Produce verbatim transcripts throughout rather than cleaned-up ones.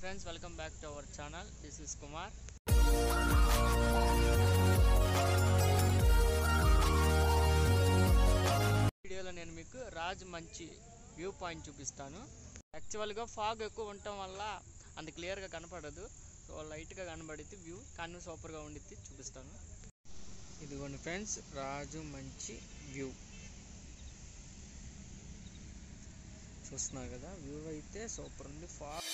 friends, welcome back to our channel. This is Kumar. వీడియోలో నేను మీకు రాజమంచి వ్యూ పాయింట్ చూపిస్తాను. యాక్చువల్గా ఫాగ్ ఎక్కువ ఉండటం వల్ల అంత క్లియర్గా కనపడదు. సో లైట్గా కనబడితే వ్యూ కానీ సూపర్గా ఉండిద్ది చూపిస్తాను. ఇదిగోండి ఫ్రెండ్స్, రాజమంచి వ్యూ చూస్తున్నారు కదా. వ్యూ అయితే సూపర్ ఉంది. ఫాగ్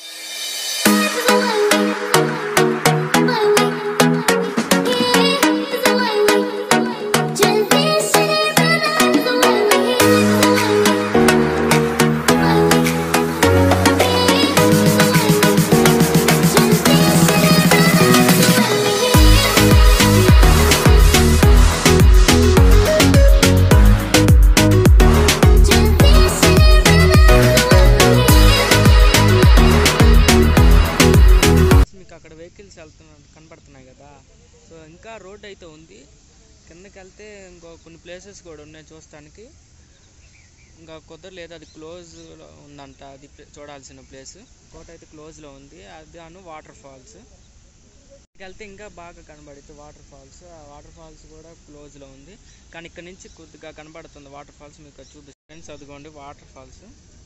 అక్కడ వెహికల్స్ వెళ్తున్నా కనపడుతున్నాయి కదా. సో ఇంకా రోడ్ అయితే ఉంది. కిందకి వెళ్తే ఇంకో కొన్ని ప్లేసెస్ కూడా ఉన్నాయి చూడటానికి. ఇంకా కుదరలేదు, అది క్లోజ్ ఉందంట. అది చూడాల్సిన ప్లేస్ ఇంకోటి అయితే క్లోజ్లో ఉంది. అది అను వాటర్ ఫాల్స్ వెళ్తే ఇంకా బాగా కనబడుతుంది. వాటర్ ఫాల్స్ ఆ వాటర్ ఫాల్స్ కూడా క్లోజ్లో ఉంది, కానీ ఇక్కడ నుంచి కొద్దిగా కనబడుతుంది వాటర్ ఫాల్స్. మీకు చూపిస్తాను ఫ్రెండ్స్. అదిగోండి వాటర్ ఫాల్స్.